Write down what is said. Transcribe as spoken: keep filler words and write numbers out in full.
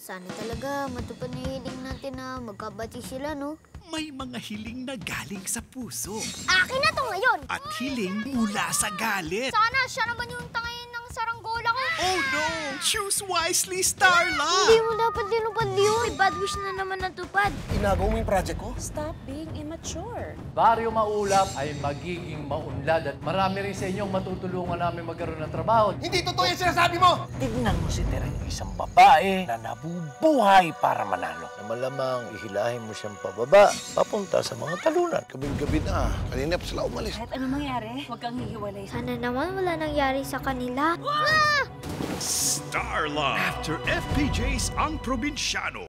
Sana talaga matupad na hiling natin na magkabati sila, no? May mga hiling na galing sa puso. Akin na to ngayon! At hiling mula sa galit. Sana siya naman yung tangayin ng saranggola ko. Oh no! Choose wisely, Starla! Hindi mo dapat dinupad yun. May bad wish na naman natupad. Inagaw mo yung project ko? Stop being immature. Baryo Maulap ay magiging maunlad at marami rin sa inyong matutulungan namin magkaroon ng trabaho. Hindi totoo yung sinasabi mo! Tignan mo si Tereng, isang babae na nabubuhay para manalo. Na malamang ihilahin mo siyang pababa, papunta sa mga talunan. Gabing-gabi na. Kanina pa sila umalis. Kahit ano mangyari, huwag kang hihiwalay. Sana naman wala nangyari sa kanila. Starla! After F P J's Ang Probinsyano.